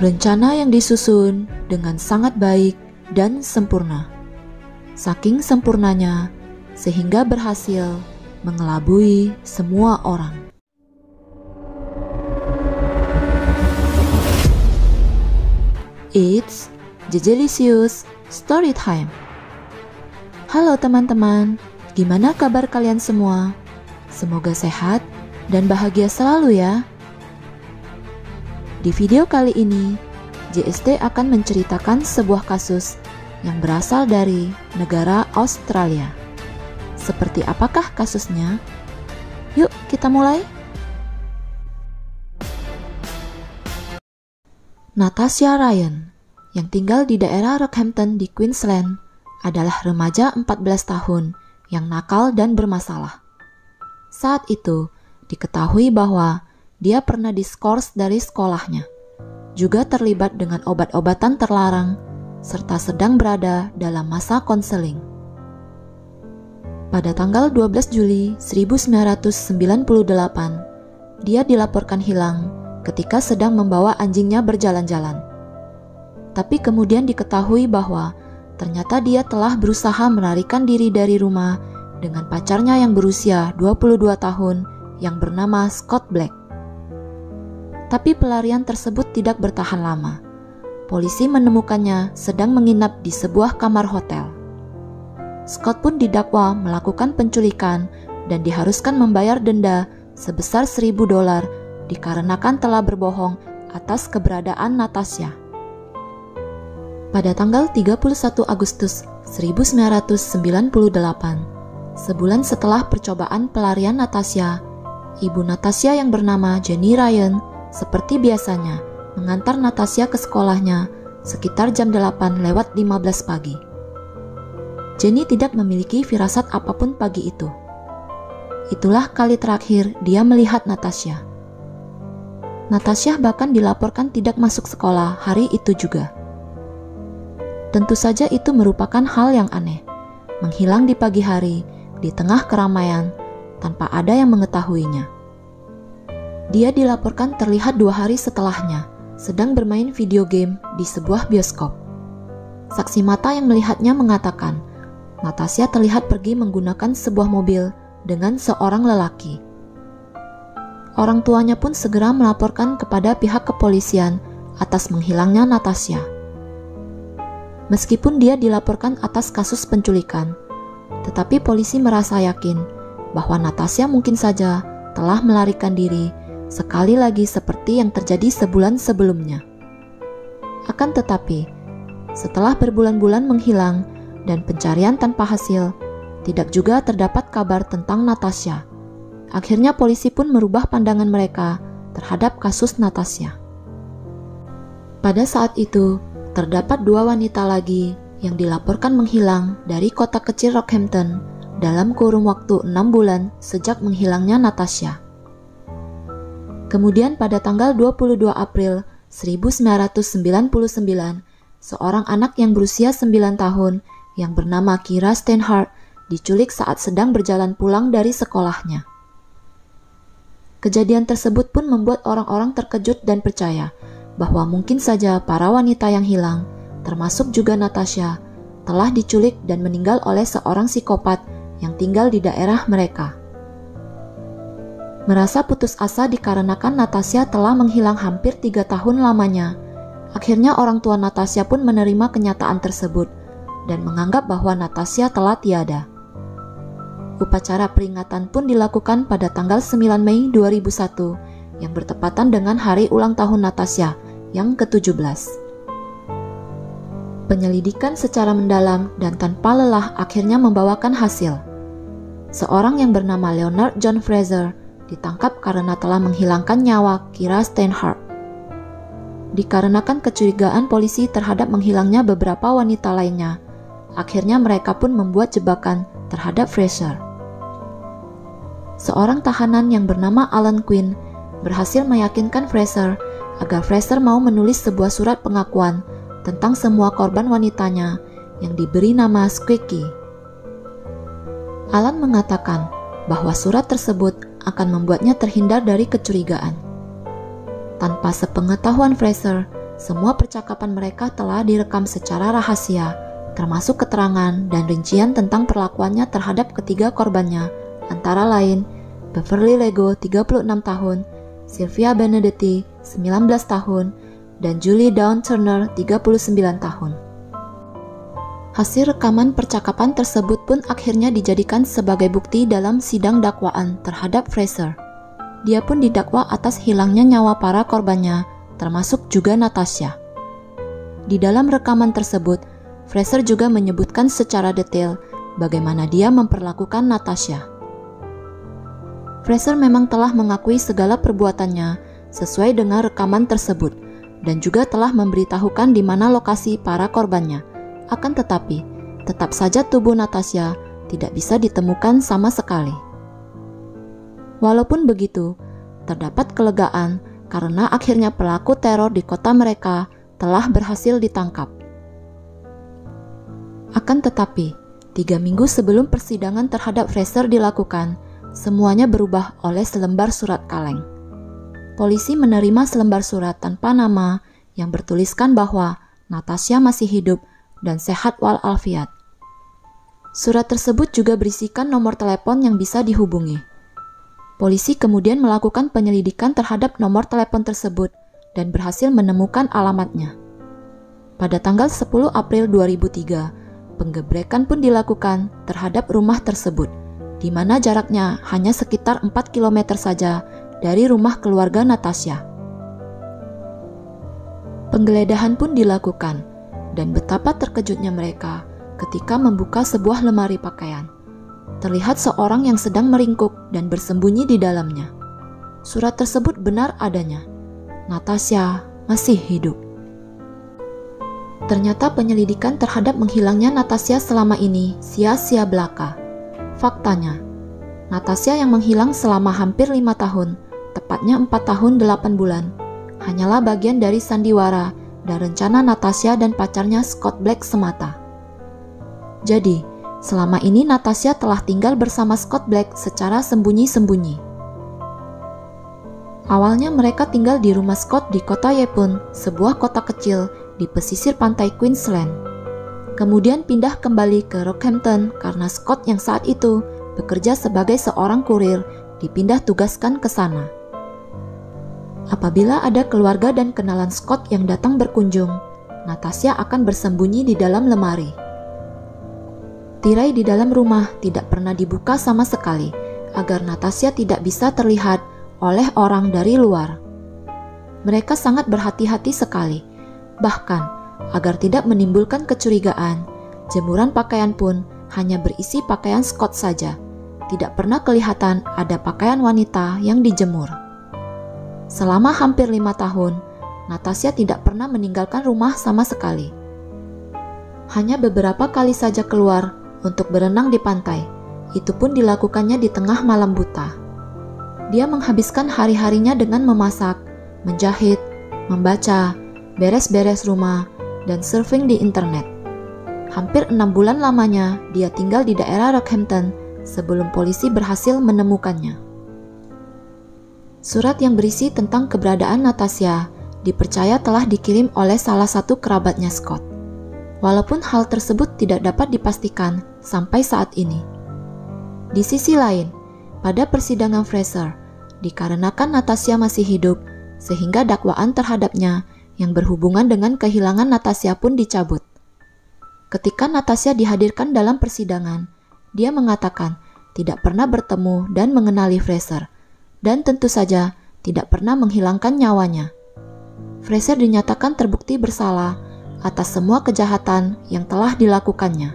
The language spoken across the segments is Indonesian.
Rencana yang disusun dengan sangat baik dan sempurna. Saking sempurnanya, sehingga berhasil mengelabui semua orang. It's Jejelisius Story Time. Halo teman-teman, gimana kabar kalian semua? Semoga sehat dan bahagia selalu ya. Di video kali ini, JST akan menceritakan sebuah kasus yang berasal dari negara Australia. Seperti apakah kasusnya? Yuk kita mulai. Natasha Ryan, yang tinggal di daerah Rockhampton di Queensland, adalah remaja 14 tahun yang nakal dan bermasalah. Saat itu, diketahui bahwa dia pernah diskors dari sekolahnya, juga terlibat dengan obat-obatan terlarang, serta sedang berada dalam masa konseling. Pada tanggal 12 Juli 1998, dia dilaporkan hilang ketika sedang membawa anjingnya berjalan-jalan. Tapi kemudian diketahui bahwa ternyata dia telah berusaha melarikan diri dari rumah dengan pacarnya yang berusia 22 tahun yang bernama Scott Black. Tapi pelarian tersebut tidak bertahan lama. Polisi menemukannya sedang menginap di sebuah kamar hotel. Scott pun didakwa melakukan penculikan dan diharuskan membayar denda sebesar $1.000 dikarenakan telah berbohong atas keberadaan Natasha. Pada tanggal 31 Agustus 1998, sebulan setelah percobaan pelarian Natasha, ibu Natasha yang bernama Jenny Ryan seperti biasanya mengantar Natasha ke sekolahnya sekitar jam 8:15 pagi. Jenny tidak memiliki firasat apapun pagi itu. Itulah kali terakhir dia melihat Natasha. Natasha bahkan dilaporkan tidak masuk sekolah hari itu juga. Tentu saja itu merupakan hal yang aneh, menghilang di pagi hari di tengah keramaian tanpa ada yang mengetahuinya. Dia dilaporkan terlihat 2 hari setelahnya, sedang bermain video game di sebuah bioskop. Saksi mata yang melihatnya mengatakan, Natasha terlihat pergi menggunakan sebuah mobil dengan seorang lelaki. Orang tuanya pun segera melaporkan kepada pihak kepolisian atas menghilangnya Natasha. Meskipun dia dilaporkan atas kasus penculikan, tetapi polisi merasa yakin bahwa Natasha mungkin saja telah melarikan diri sekali lagi seperti yang terjadi sebulan sebelumnya. Akan tetapi, setelah berbulan-bulan menghilang dan pencarian tanpa hasil, tidak juga terdapat kabar tentang Natasha. Akhirnya polisi pun merubah pandangan mereka terhadap kasus Natasha. Pada saat itu, terdapat 2 wanita lagi yang dilaporkan menghilang dari kota kecil Rockhampton dalam kurun waktu 6 bulan sejak menghilangnya Natasha. Kemudian pada tanggal 22 April 1999, seorang anak yang berusia 9 tahun yang bernama Kira Steinhardt diculik saat sedang berjalan pulang dari sekolahnya. Kejadian tersebut pun membuat orang-orang terkejut dan percaya bahwa mungkin saja para wanita yang hilang, termasuk juga Natasha, telah diculik dan meninggal oleh seorang psikopat yang tinggal di daerah mereka. Merasa putus asa dikarenakan Natasha telah menghilang hampir 3 tahun lamanya, akhirnya orang tua Natasha pun menerima kenyataan tersebut dan menganggap bahwa Natasha telah tiada. Upacara peringatan pun dilakukan pada tanggal 9 Mei 2001 yang bertepatan dengan hari ulang tahun Natasha yang ke-17. Penyelidikan secara mendalam dan tanpa lelah akhirnya membawakan hasil. Seorang yang bernama Leonard John Fraser ditangkap karena telah menghilangkan nyawa Kira Steinhardt. Dikarenakan kecurigaan polisi terhadap menghilangnya beberapa wanita lainnya, akhirnya mereka pun membuat jebakan terhadap Fraser. Seorang tahanan yang bernama Alan Quinn berhasil meyakinkan Fraser agar Fraser mau menulis sebuah surat pengakuan tentang semua korban wanitanya yang diberi nama Squeaky. Alan mengatakan bahwa surat tersebut akan membuatnya terhindar dari kecurigaan. Tanpa sepengetahuan Fraser, semua percakapan mereka telah direkam secara rahasia, termasuk keterangan dan rincian tentang perlakuannya terhadap ketiga korbannya, antara lain Beverly Lego 36 tahun, Sylvia Benedetti 19 tahun, dan Julie Dawn Turner 39 tahun. Hasil rekaman percakapan tersebut pun akhirnya dijadikan sebagai bukti dalam sidang dakwaan terhadap Fraser. Dia pun didakwa atas hilangnya nyawa para korbannya, termasuk juga Natasha. Di dalam rekaman tersebut, Fraser juga menyebutkan secara detail bagaimana dia memperlakukan Natasha. Fraser memang telah mengakui segala perbuatannya sesuai dengan rekaman tersebut dan juga telah memberitahukan di mana lokasi para korbannya. Akan tetapi, tetap saja tubuh Natasha tidak bisa ditemukan sama sekali. Walaupun begitu, terdapat kelegaan karena akhirnya pelaku teror di kota mereka telah berhasil ditangkap. Akan tetapi, 3 minggu sebelum persidangan terhadap Fraser dilakukan, semuanya berubah oleh selembar surat kaleng. Polisi menerima selembar surat tanpa nama yang bertuliskan bahwa Natasha masih hidup dan sehat walafiat. Surat tersebut juga berisikan nomor telepon yang bisa dihubungi. Polisi kemudian melakukan penyelidikan terhadap nomor telepon tersebut dan berhasil menemukan alamatnya. Pada tanggal 10 April 2003, penggebrekan pun dilakukan terhadap rumah tersebut, di mana jaraknya hanya sekitar 4 km saja dari rumah keluarga Natasha. Penggeledahan pun dilakukan, dan betapa terkejutnya mereka ketika membuka sebuah lemari pakaian. Terlihat seorang yang sedang meringkuk dan bersembunyi di dalamnya. Surat tersebut benar adanya. Natasha masih hidup. Ternyata penyelidikan terhadap menghilangnya Natasha selama ini sia-sia belaka. Faktanya, Natasha yang menghilang selama hampir 5 tahun, tepatnya 4 tahun 8 bulan, hanyalah bagian dari sandiwara dan rencana Natasha dan pacarnya Scott Black semata. Jadi, selama ini Natasha telah tinggal bersama Scott Black secara sembunyi-sembunyi. Awalnya mereka tinggal di rumah Scott di kota Yepun, sebuah kota kecil di pesisir pantai Queensland. Kemudian pindah kembali ke Rockhampton karena Scott yang saat itu bekerja sebagai seorang kurir dipindah tugaskan ke sana. Apabila ada keluarga dan kenalan Scott yang datang berkunjung, Natasha akan bersembunyi di dalam lemari. Tirai di dalam rumah tidak pernah dibuka sama sekali, agar Natasha tidak bisa terlihat oleh orang dari luar. Mereka sangat berhati-hati sekali, bahkan agar tidak menimbulkan kecurigaan, jemuran pakaian pun hanya berisi pakaian Scott saja. Tidak pernah kelihatan ada pakaian wanita yang dijemur. Selama hampir 5 tahun, Natasha tidak pernah meninggalkan rumah sama sekali. Hanya beberapa kali saja keluar untuk berenang di pantai, itu pun dilakukannya di tengah malam buta. Dia menghabiskan hari-harinya dengan memasak, menjahit, membaca, beres-beres rumah, dan surfing di internet. Hampir 6 bulan lamanya dia tinggal di daerah Rockhampton sebelum polisi berhasil menemukannya. Surat yang berisi tentang keberadaan Natasha dipercaya telah dikirim oleh salah satu kerabatnya Scott, walaupun hal tersebut tidak dapat dipastikan sampai saat ini. Di sisi lain, pada persidangan Fraser, dikarenakan Natasha masih hidup, sehingga dakwaan terhadapnya yang berhubungan dengan kehilangan Natasha pun dicabut. Ketika Natasha dihadirkan dalam persidangan, dia mengatakan tidak pernah bertemu dan mengenali Fraser, dan tentu saja tidak pernah menghilangkan nyawanya. Fraser dinyatakan terbukti bersalah atas semua kejahatan yang telah dilakukannya.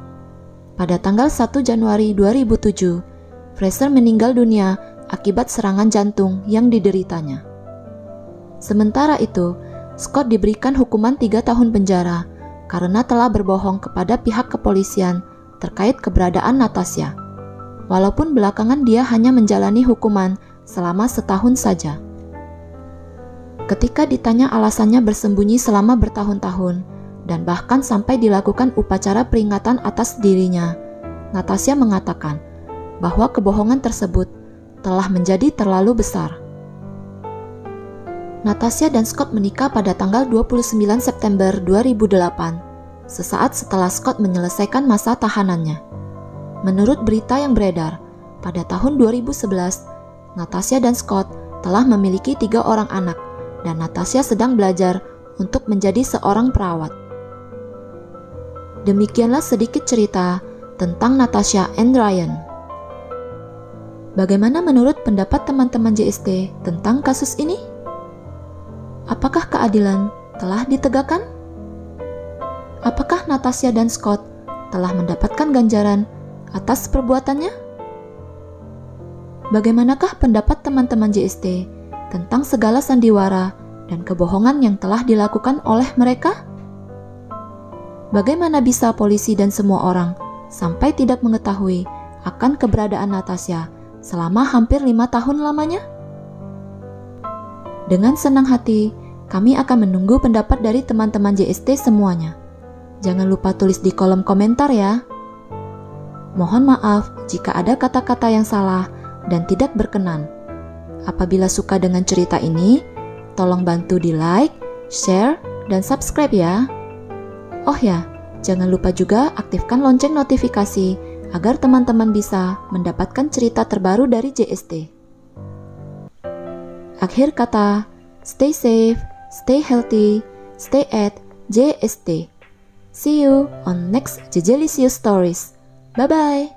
Pada tanggal 1 Januari 2007, Fraser meninggal dunia akibat serangan jantung yang dideritanya. Sementara itu, Scott diberikan hukuman 3 tahun penjara karena telah berbohong kepada pihak kepolisian terkait keberadaan Natasha. Walaupun belakangan dia hanya menjalani hukuman selama setahun saja. Ketika ditanya alasannya bersembunyi selama bertahun-tahun dan bahkan sampai dilakukan upacara peringatan atas dirinya, Natasha mengatakan bahwa kebohongan tersebut telah menjadi terlalu besar. Natasha dan Scott menikah pada tanggal 29 September 2008, sesaat setelah Scott menyelesaikan masa tahanannya. Menurut berita yang beredar, pada tahun 2011, Natasha dan Scott telah memiliki 3 orang anak, dan Natasha sedang belajar untuk menjadi seorang perawat. Demikianlah sedikit cerita tentang Natasha and Ryan. Bagaimana menurut pendapat teman-teman JST tentang kasus ini? Apakah keadilan telah ditegakkan? Apakah Natasha dan Scott telah mendapatkan ganjaran atas perbuatannya? Bagaimanakah pendapat teman-teman JST tentang segala sandiwara dan kebohongan yang telah dilakukan oleh mereka? Bagaimana bisa polisi dan semua orang sampai tidak mengetahui akan keberadaan Natasha selama hampir 5 tahun lamanya? Dengan senang hati, kami akan menunggu pendapat dari teman-teman JST semuanya. Jangan lupa tulis di kolom komentar ya. Mohon maaf jika ada kata-kata yang salah dan tidak berkenan. Apabila suka dengan cerita ini, tolong bantu di like, share, dan subscribe ya. Oh ya, jangan lupa juga aktifkan lonceng notifikasi agar teman-teman bisa mendapatkan cerita terbaru dari JST. Akhir kata, stay safe, stay healthy, stay at JST. See you on next Jejelicious Stories. Bye-bye.